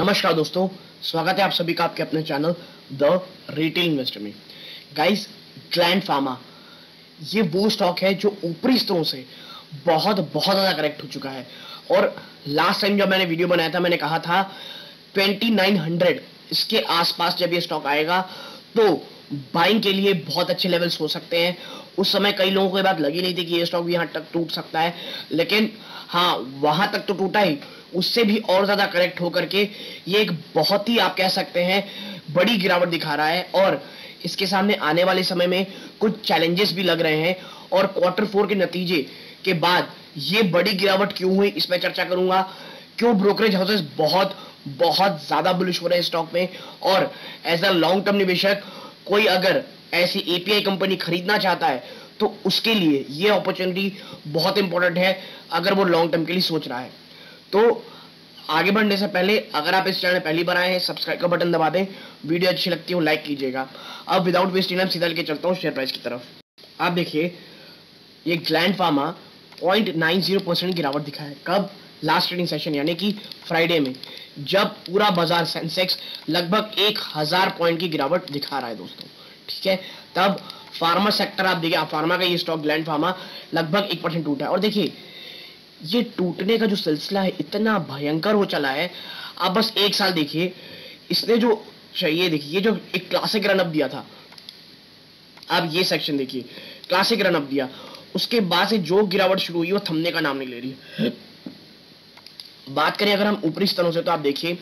नमस्कार दोस्तों, स्वागत है आप सभी का आपके अपने चैनल द रिटेल इन्वेस्टर में। गाइस, ग्लैंड फार्मा ये वो स्टॉक है जो ऊपरी स्तरों से बहुत ज्यादा करेक्ट हो चुका है। और लास्ट टाइम जब मैंने वीडियो बनाया था मैंने कहा था 2900 इसके आसपास जब ये स्टॉक आएगा तो बाइंग के लिए बहुत अच्छे लेवल्स हो सकते हैं। उस समय कई लोगों को ये बात लगी नहीं थी कि ये स्टॉक भी यहाँ तक टूट सकता है, लेकिन हाँ, वहां तक तो टूटा ही, उससे भी और ज्यादा करेक्ट होकर के ये एक बहुत ही आप कह सकते हैं बड़ी गिरावट दिखा रहा है। और इसके सामने आने वाले समय में कुछ चैलेंजेस भी लग रहे हैं। और Q4 के नतीजे के बाद ये बड़ी गिरावट क्यों हुई इस पर चर्चा करूंगा। क्यों ब्रोकरेज हाउसेस बहुत ज्यादा बुलिश हो रहे हैं स्टॉक में, और एज अ लॉन्ग टर्म निवेशक कोई अगर ऐसी एपीआई कंपनी खरीदना चाहता है तो उसके लिए ये अपॉर्चुनिटी बहुत इंपॉर्टेंट है अगर वो लॉन्ग टर्म के लिए सोच रहा है। तो आगे बढ़ने से पहले अगर आप इस चैनल पहली बार आए हैं, सब्सक्राइब का बटन दबा दें, वीडियो अच्छी लगती है लाइक कीजिएगा। अब विदाउट वेस्टिंग टाइम सीधा लेके चलता हूँ शेयर प्राइस की तरफ। आप देखिए, ये ग्लैंड फार्मा 0.90% गिरावट दिखा है। कब? लास्ट ट्रेडिंग सेशन यानी कि फ्राइडे में, जब पूरा बाजार सेंसेक्स लगभग 1000 पॉइंट की गिरावट दिखा रहा है दोस्तों। ठीक है, तब फार्मा सेक्टर आप देखिए, फार्मा का ये स्टॉक ग्लैंड फार्मा लगभग 1% टूटा है। और देखिए, ये टूटने का जो सिलसिला है इतना भयंकर हो चला है। आप बस एक साल देखिए, इसने जो चाहिए देखिए, ये जो एक क्लासिक रनअप दिया था, आप ये सेक्शन देखिए, क्लासिक रनअप दिया, उसके बाद से जो गिरावट शुरू हुई वो थमने का नाम नहीं ले रही है। बात करें अगर हम ऊपरी स्तरों से तो आप देखिए,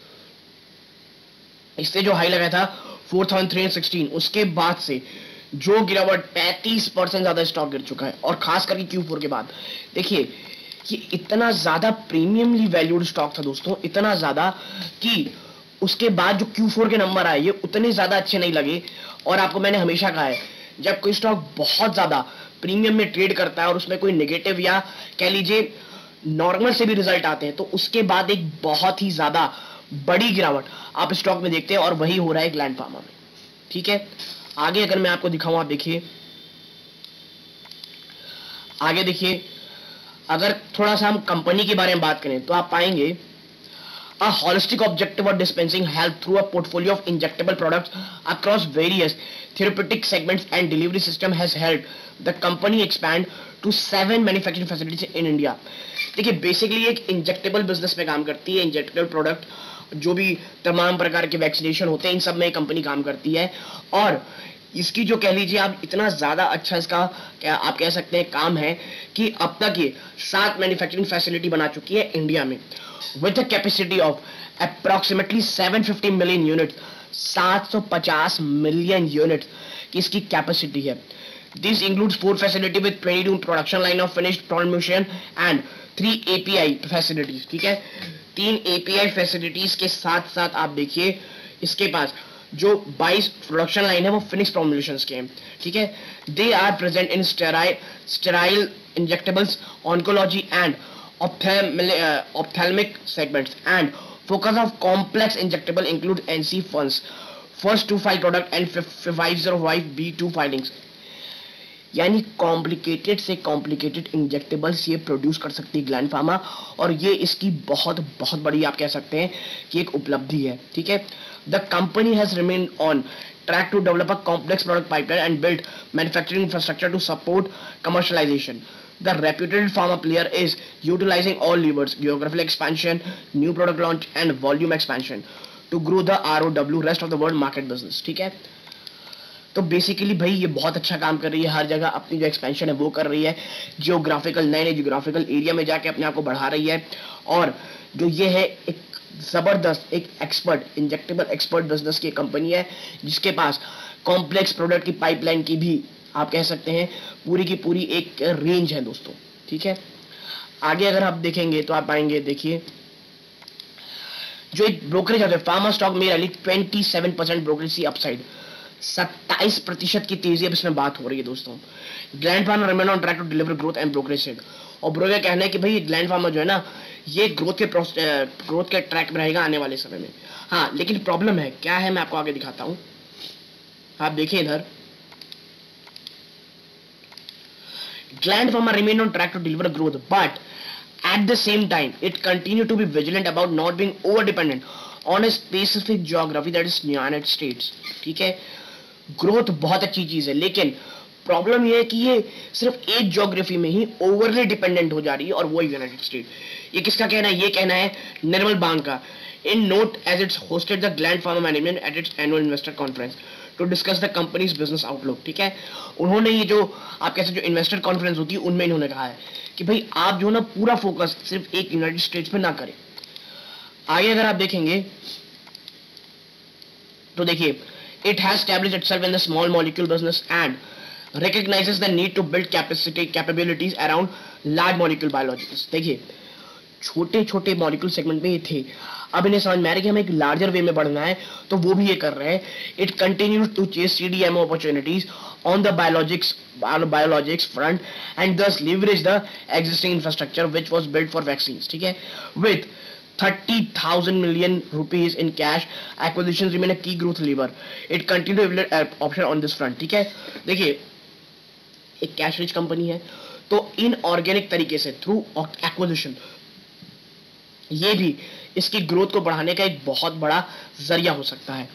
इसने जो हाई लगाया था 4316, उसके बाद से जो गिरावट 35% ज्यादा स्टॉक गिर चुका है। और खास करके Q4 के बाद देखिए, ये इतना ज्यादा प्रीमियमली वैल्यूड स्टॉक था दोस्तों, इतना ज्यादा कि उसके बाद जो Q4 के नंबर आए ये उतने ज्यादा अच्छे नहीं लगे। और आपको मैंने हमेशा कहा है, जब कोई स्टॉक बहुत ज्यादा प्रीमियम में ट्रेड करता है और उसमें कोई नेगेटिव या कह लीजिए नॉर्मल से भी रिजल्ट आते हैं तो उसके बाद एक बहुत ही ज्यादा बड़ी गिरावट आप स्टॉक में देखते हैं, और वही हो रहा है ग्लैंड फार्मा में। ठीक है, आगे अगर मैं आपको दिखाऊं, आप देखिए, आगे देखिए, अगर थोड़ा सा हम कंपनी के बारे में बात करें तो आप पाएंगे a holistic objective of dispensing health through a portfolio of injectable products across various therapeutic segments and delivery system has helped the company expand to 7 manufacturing facilities in India। देखिए, बेसिकली एक इंजेक्टेबल बिजनेस में काम करती है। Injectable product जो भी तमाम प्रकार के वैक्सीनेशन होते हैं इन सब में कंपनी काम करती है। और इसकी जो कह लीजिए आप इतना ज्यादा अच्छा इसका क्या आप कह सकते हैं काम है कि अब तक ये 7 मैन्युफैक्चरिंग फैसिलिटी बना चुकी है इंडिया में, with a capacity of approximately 750 million units, 750 million unit की इसकी कैपेसिटी है। This includes 4 facility with 22 production line of finished formulation and 3 API facilities। ठीक है, 3 API facilities के साथ साथ आप देखिए इसके पास जो 22 प्रोडक्शन लाइन है वो फिनिश फॉर्मुलेशंस के हैं। ठीक है, they are present in sterile injectables, oncology and ophthalmic segments, and focus of complex injectable include NC funds, first to file product and 505(b)(2) filings। यानी कॉम्प्लिकेटेड से कॉम्प्लिकेटेड इंजेक्टेबल्स ये produce कर सकती है ग्लैंड फार्मा, और ये इसकी बहुत बड़ी आप कह सकते हैं कि एक उपलब्धि है। ठीक है, the company has remained on track to develop a complex product pipeline and build manufacturing infrastructure to support commercialization। The reputed pharma player is utilizing all levers, geographical expansion, new product launch and volume expansion to grow the ROW rest of the world market business। ठीक है, तो basically भाई ये बहुत अच्छा काम कर रही है, हर जगह अपनी जो एक्सपेंशन है वो कर रही है, जियोग्राफिकल नए जियोग्राफिकल एरिया में जाके अपने आप को बढ़ा रही है। और जो ये है एक जबरदस्त एक एक्सपर्ट इंजेक्टेबल एक्सपर्ट बिजनेस की कंपनी है, जिसके पास कॉम्प्लेक्स प्रोडक्ट की पाइपलाइन की भी आप कह सकते हैं पूरी की पूरी एक रेंज है दोस्तों। ठीक है, आगे अगर आप देखेंगे तो आप पाएंगे, देखिए, जो एक ब्रोकरेज है फार्मा स्टॉक में रैली 27% ब्रोकरेज सी अपसाइड, 27% की तेजी अब इसमें बात हो रही है दोस्तों। Gland Pharma remain on track to deliver growth and brokerage says. और ब्रोकर कहना है कि भाई ग्लैंड फार्मा जो है ना ये ग्रोथ के ट्रैक में रहेगा आने वाले समय में। हाँ, लेकिन प्रॉब्लम है क्या है, मैं आपको आगे दिखाता हूं। आप देखिए इधर, Gland Pharma remain on track to deliver growth, but at the same time it continue to be vigilant about not being over dependent on a specific geography that is United States. ठीक है, ग्रोथ बहुत अच्छी चीज है, लेकिन प्रॉब्लम यह है कि ये सिर्फ एक ज्योग्राफी में ही ओवरली डिपेंडेंट हो जा रही है, और वो यूनाइटेड स्टेट। ये किसका कहना है? ये कहना है निर्मल बांग का। In note as it's hosted the Gland Pharma management at its annual investor conference to discuss the company's business outlook. ठीक है, उन्होंने ये जो आप कैसे जो इन्वेस्टर कॉन्फ्रेंस होती है उनमें इन्होंने कहा है कि भाई आप जो ना पूरा फोकस सिर्फ एक यूनाइटेड स्टेट्स पे ना करें। आगे अगर आप देखेंगे तो देखिए, it has established itself in the small molecule business and recognizes the need to build capabilities around large molecule biologics। देखिए, छोटे छोटे मॉलिक्यूल सेगमेंट में ये थे, अब इन्हें समझ में आ रहा है कि हमें एक लार्जर वे में बढ़ना है, तो वो भी ये कर रहे हैं। It continues to chase CDMO opportunities on the biologics front and thus leverage the existing infrastructure which was built for vaccines। ठीक है, with 30,000 million rupees in cash, acquisitions remain a key growth lever। It continue to evaluate option on this front। ठीक है, देखिए एक cash rich company है, तो inorganic तरीके से थ्रू एक्विजिशन ये भी इसकी ग्रोथ को बढ़ाने का एक बहुत बड़ा जरिया हो सकता है।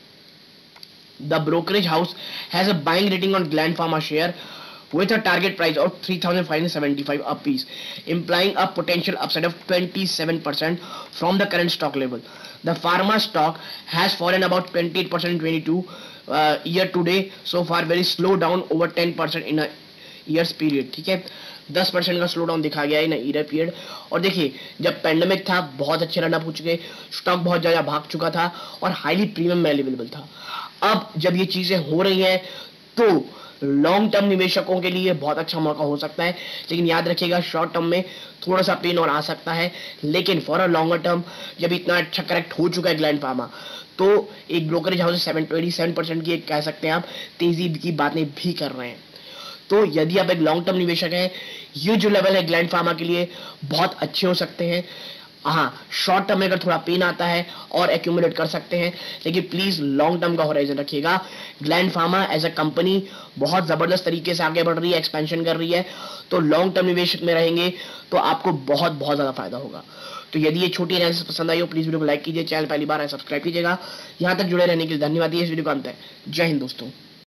The brokerage house has a buying rating on Gland Pharma share with a target price of 3,575 a piece, implying a potential upside of 27% from the current stock level। The pharma stock has fallen about 28% in 22 year to date so far, very slow down over 10% in a years period। ठीक है, 10% का slow down दिखा गया है इन year period. और देखिए, जब pandemic था बहुत अच्छे रन अप हो चुके, स्टॉक बहुत ज्यादा भाग चुका था और हाईली प्रीमियम में अवेलेबल था। अब जब ये चीजें हो रही हैं तो लॉन्ग टर्म निवेशकों के लिए बहुत अच्छा मौका हो सकता है, लेकिन याद रखिएगा शॉर्ट टर्म में थोड़ा सा पेन और आ सकता है, लेकिन फॉर अ लॉन्गर टर्म जब इतना अच्छा करेक्ट हो चुका है ग्लैंड फार्मा, तो एक ब्रोकरेज हाउस 27% की कह सकते हैं आप तेजी की बातें भी कर रहे हैं। तो यदि आप एक लॉन्ग टर्म निवेशक हैं, ये जो लेवल है ग्लैंड फार्मा के लिए बहुत अच्छे हो सकते हैं। हाँ, शॉर्ट टर्म में अगर थोड़ा पेन आता है और एक्यूमुलेट कर सकते हैं, लेकिन प्लीज लॉन्ग टर्म का होराइजन रखिएगा। Gland Pharma as a company बहुत जबरदस्त तरीके से आगे बढ़ रही है, एक्सपेंशन कर रही है, तो लॉन्ग टर्म निवेशक में रहेंगे तो आपको बहुत बहुत ज्यादा फायदा होगा। तो यदि ये छोटी एनालिसिस पसंद आई हो, प्लीज वीडियो को लाइक कीजिए, चैनल पहली बार है सब्सक्राइब कीजिएगा। यहां तक जुड़े रहने के लिए धन्यवाद। इस वीडियो का अंत है। जय हिंद दोस्तों।